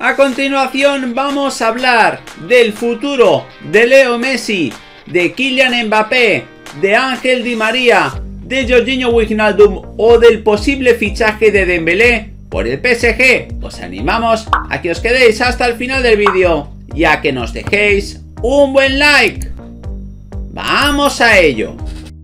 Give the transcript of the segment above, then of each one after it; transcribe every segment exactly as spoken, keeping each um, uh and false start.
A continuación vamos a hablar del futuro de Leo Messi, de Kylian Mbappé, de Ángel Di María, de Georginio Wijnaldum o del posible fichaje de Dembélé por el P S G. Os animamos a que os quedéis hasta el final del vídeo y a que nos dejéis un buen like. ¡Vamos a ello!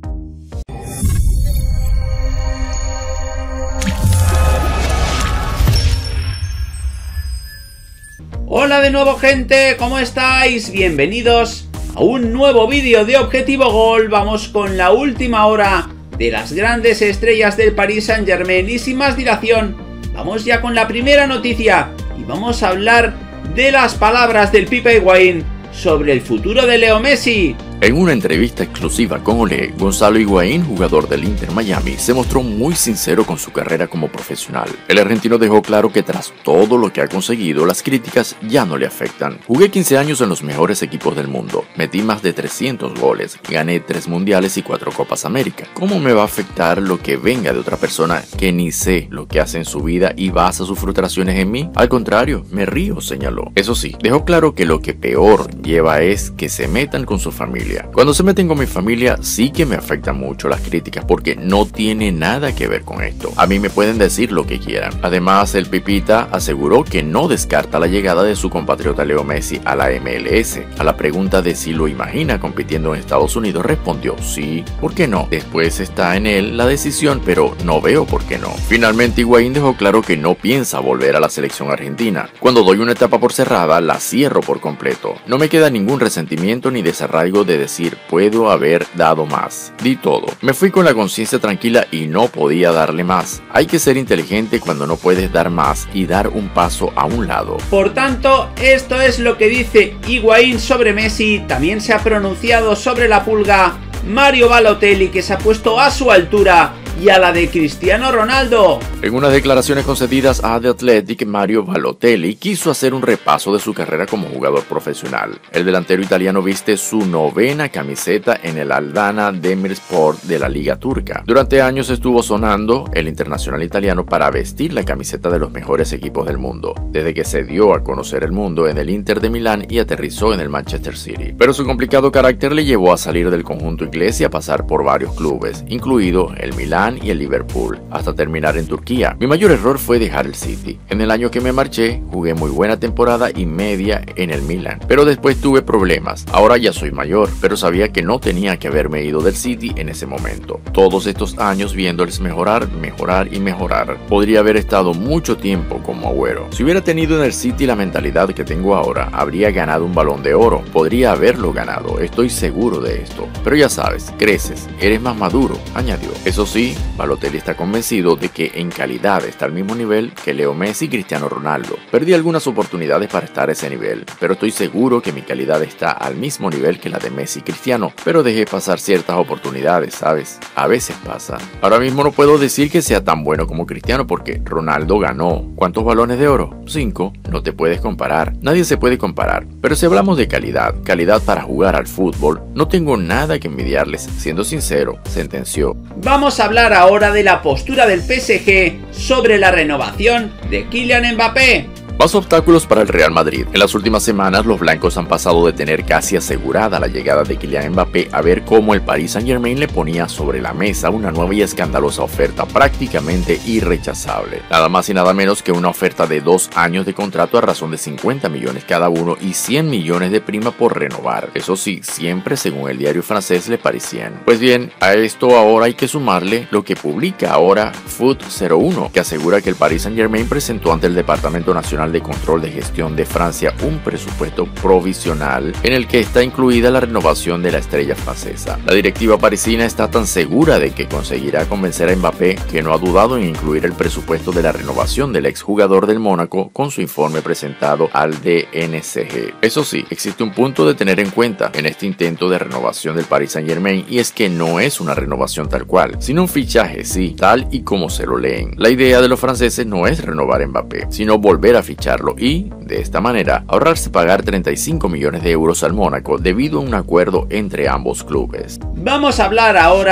Hola de nuevo, gente, ¿cómo estáis? Bienvenidos a un nuevo vídeo de Objetivo Gol. Vamos con la última hora de las grandes estrellas del Paris Saint-Germain y sin más dilación, vamos ya con la primera noticia y vamos a hablar de las palabras del Pipa Higuaín sobre el futuro de Leo Messi. En una entrevista exclusiva con Olé, Gonzalo Higuaín, jugador del Inter Miami, se mostró muy sincero con su carrera como profesional. El argentino dejó claro que tras todo lo que ha conseguido, las críticas ya no le afectan. Jugué quince años en los mejores equipos del mundo, metí más de trescientos goles, gané tres mundiales y cuatro Copas América. ¿Cómo me va a afectar lo que venga de otra persona que ni sé lo que hace en su vida y basa sus frustraciones en mí? Al contrario, me río, señaló. Eso sí, dejó claro que lo que peor lleva es que se metan con su familia. Cuando se meten con mi familia sí que me afectan mucho las críticas porque no tiene nada que ver con esto. A mí me pueden decir lo que quieran. Además, el Pipita aseguró que no descarta la llegada de su compatriota Leo Messi a la M L S. A la pregunta de si lo imagina compitiendo en Estados Unidos, respondió sí, ¿por qué no? Después está en él la decisión, pero no veo por qué no. Finalmente, Higuaín dejó claro que no piensa volver a la selección argentina. Cuando doy una etapa por cerrada, la cierro por completo. No me queda ningún resentimiento ni desarraigo de decir puedo haber dado más. Di todo. Me fui con la conciencia tranquila y no podía darle más. Hay que ser inteligente cuando no puedes dar más y dar un paso a un lado. Por tanto, esto es lo que dice Higuaín sobre Messi. También se ha pronunciado sobre la pulga Mario Balotelli, que se ha puesto a su altura y a la de Cristiano Ronaldo. En unas declaraciones concedidas a The Athletic, Mario Balotelli quiso hacer un repaso de su carrera como jugador profesional. El delantero italiano viste su novena camiseta en el Adana Demirspor de la Liga Turca. Durante años estuvo sonando el internacional italiano para vestir la camiseta de los mejores equipos del mundo, desde que se dio a conocer el mundo en el Inter de Milán y aterrizó en el Manchester City. Pero su complicado carácter le llevó a salir del conjunto inglés y a pasar por varios clubes, incluido el Milán y el Liverpool, hasta terminar en Turquía. Mi mayor error fue dejar el City. En el año que me marché, jugué muy buena temporada y media en el Milan, pero después tuve problemas. Ahora ya soy mayor, pero sabía que no tenía que haberme ido del City en ese momento. Todos estos años viéndoles mejorar, mejorar y mejorar. Podría haber estado mucho tiempo como Agüero. Si hubiera tenido en el City la mentalidad que tengo ahora, habría ganado un Balón de Oro. Podría haberlo ganado, estoy seguro de esto. Pero ya sabes, creces, eres más maduro, añadió. Eso sí, Balotelli está convencido de que en calidad está al mismo nivel que Leo Messi y Cristiano Ronaldo. Perdí algunas oportunidades para estar a ese nivel, pero estoy seguro que mi calidad está al mismo nivel que la de Messi y Cristiano, pero dejé pasar ciertas oportunidades, ¿sabes? A veces pasa. Ahora mismo no puedo decir que sea tan bueno como Cristiano porque Ronaldo ganó. ¿Cuántos balones de oro? Cinco. No te puedes comparar. Nadie se puede comparar. Pero si hablamos de calidad, calidad para jugar al fútbol, no tengo nada que envidiarles, siendo sincero, sentenció. Vamos a hablar ahora de la postura del P S G sobre la renovación de Kylian Mbappé. Más obstáculos para el Real Madrid. En las últimas semanas, los blancos han pasado de tener casi asegurada la llegada de Kylian Mbappé a ver cómo el Paris Saint-Germain le ponía sobre la mesa una nueva y escandalosa oferta prácticamente irrechazable. Nada más y nada menos que una oferta de dos años de contrato a razón de cincuenta millones cada uno y cien millones de prima por renovar. Eso sí, siempre según el diario francés Le Parisien. Pues bien, a esto ahora hay que sumarle lo que publica ahora Foot cero uno, que asegura que el Paris Saint-Germain presentó ante el Departamento Nacional de Control de Gestión de Francia un presupuesto provisional en el que está incluida la renovación de la estrella francesa. La directiva parisina está tan segura de que conseguirá convencer a Mbappé que no ha dudado en incluir el presupuesto de la renovación del exjugador del Mónaco con su informe presentado al D N C G. Eso sí, existe un punto de tener en cuenta en este intento de renovación del Paris Saint-Germain y es que no es una renovación tal cual, sino un fichaje, sí, tal y como se lo leen. La idea de los franceses no es renovar a Mbappé, sino volver a ficharlo y, de esta manera, ahorrarse pagar treinta y cinco millones de euros al Mónaco debido a un acuerdo entre ambos clubes. Vamos a hablar ahora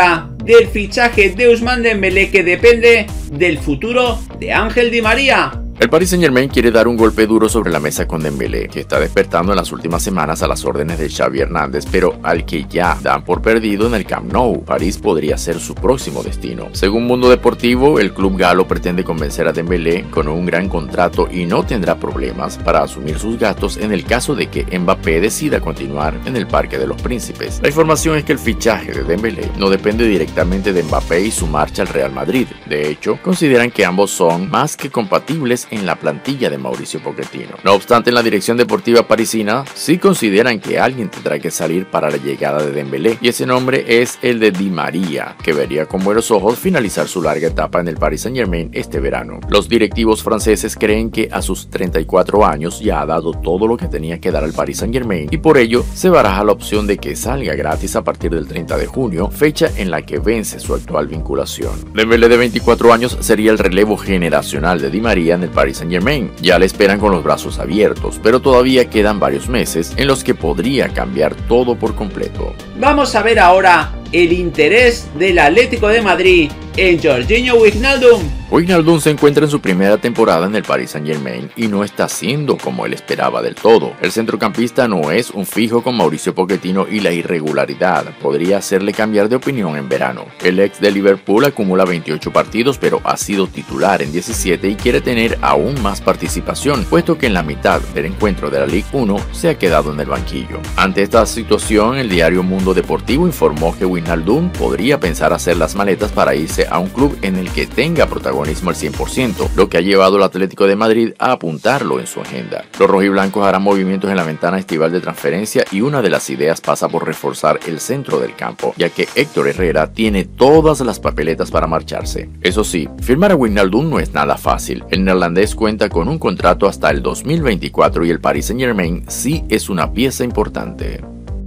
del fichaje de Ousmane Dembélé, que depende del futuro de Ángel Di María. El Paris Saint-Germain quiere dar un golpe duro sobre la mesa con Dembélé, que está despertando en las últimas semanas a las órdenes de Xavi Hernández, pero al que ya dan por perdido en el Camp Nou. París podría ser su próximo destino. Según Mundo Deportivo, el club galo pretende convencer a Dembélé con un gran contrato y no tendrá problemas para asumir sus gastos en el caso de que Mbappé decida continuar en el Parque de los Príncipes. La información es que el fichaje de Dembélé no depende directamente de Mbappé y su marcha al Real Madrid. De hecho, consideran que ambos son más que compatibles en la plantilla de Mauricio Pochettino. No obstante, en la dirección deportiva parisina sí consideran que alguien tendrá que salir para la llegada de Dembélé, y ese nombre es el de Di María, que vería con buenos ojos finalizar su larga etapa en el Paris Saint-Germain este verano. Los directivos franceses creen que a sus treinta y cuatro años ya ha dado todo lo que tenía que dar al Paris Saint-Germain, y por ello se baraja la opción de que salga gratis a partir del treinta de junio, fecha en la que vence su actual vinculación. Dembélé, de veinticuatro años, sería el relevo generacional de Di María en el Paris Saint-Germain. Ya le esperan con los brazos abiertos, pero todavía quedan varios meses en los que podría cambiar todo por completo. Vamos a ver ahora el interés del Atlético de Madrid en Georginio Wijnaldum. Wijnaldum se encuentra en su primera temporada en el Paris Saint-Germain y no está siendo como él esperaba del todo. El centrocampista no es un fijo con Mauricio Pochettino y la irregularidad podría hacerle cambiar de opinión en verano. El ex de Liverpool acumula veintiocho partidos, pero ha sido titular en diecisiete y quiere tener aún más participación, puesto que en la mitad del encuentro de la Ligue uno se ha quedado en el banquillo. Ante esta situación, el diario Mundo Deportivo informó que Wijnaldum podría pensar hacer las maletas para irse a un club en el que tenga protagonismo al cien por ciento, lo que ha llevado al Atlético de Madrid a apuntarlo en su agenda. Los rojiblancos harán movimientos en la ventana estival de transferencia y una de las ideas pasa por reforzar el centro del campo, ya que Héctor Herrera tiene todas las papeletas para marcharse. Eso sí, firmar a Wijnaldum no es nada fácil. El neerlandés cuenta con un contrato hasta el dos mil veinticuatro y el Paris Saint-Germain sí es una pieza importante.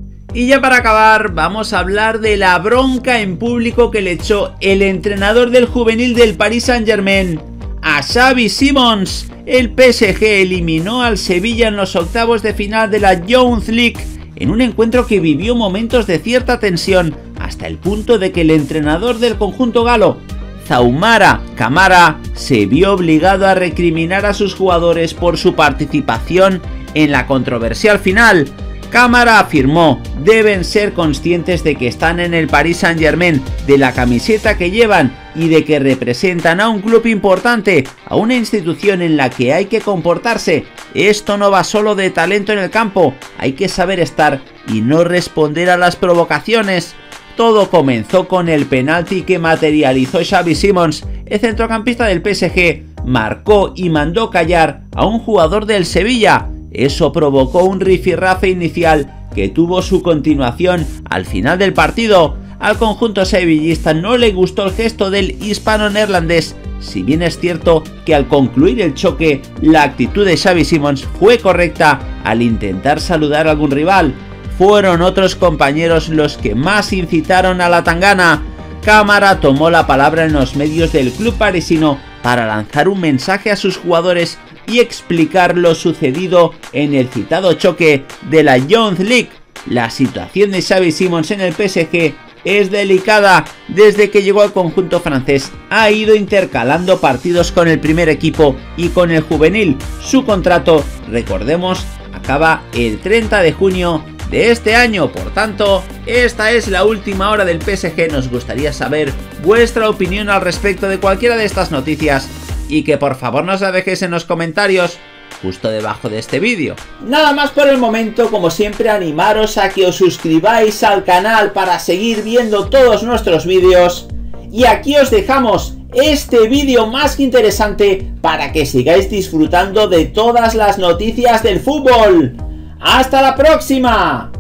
Y ya para acabar, vamos a hablar de la bronca en público que le echó el entrenador del juvenil del Paris Saint-Germain a Xavi Simons. El P S G eliminó al Sevilla en los octavos de final de la Youth League en un encuentro que vivió momentos de cierta tensión, hasta el punto de que el entrenador del conjunto galo, Zoumara Camara, se vio obligado a recriminar a sus jugadores por su participación en la controversial final. Camara afirmó: deben ser conscientes de que están en el Paris Saint-Germain, de la camiseta que llevan y de que representan a un club importante, a una institución en la que hay que comportarse. Esto no va solo de talento en el campo, hay que saber estar y no responder a las provocaciones. Todo comenzó con el penalti que materializó Xavi Simons. El centrocampista del P S G marcó y mandó callar a un jugador del Sevilla. Eso provocó un rifirrafe inicial que tuvo su continuación al final del partido. Al conjunto sevillista no le gustó el gesto del hispano-neerlandés, si bien es cierto que al concluir el choque la actitud de Xavi Simons fue correcta al intentar saludar a algún rival. Fueron otros compañeros los que más incitaron a la tangana. Camara tomó la palabra en los medios del club parisino para lanzar un mensaje a sus jugadores y explicar lo sucedido en el citado choque de la Youth League. La situación de Xavi Simons en el P S G es delicada. Desde que llegó al conjunto francés ha ido intercalando partidos con el primer equipo y con el juvenil. Su contrato, recordemos, acaba el treinta de junio de este año. Por tanto, esta es la última hora del P S G. Nos gustaría saber vuestra opinión al respecto de cualquiera de estas noticias y que por favor nos la dejéis en los comentarios justo debajo de este vídeo. Nada más por el momento. Como siempre, animaros a que os suscribáis al canal para seguir viendo todos nuestros vídeos, y aquí os dejamos este vídeo más que interesante para que sigáis disfrutando de todas las noticias del fútbol. ¡Hasta la próxima!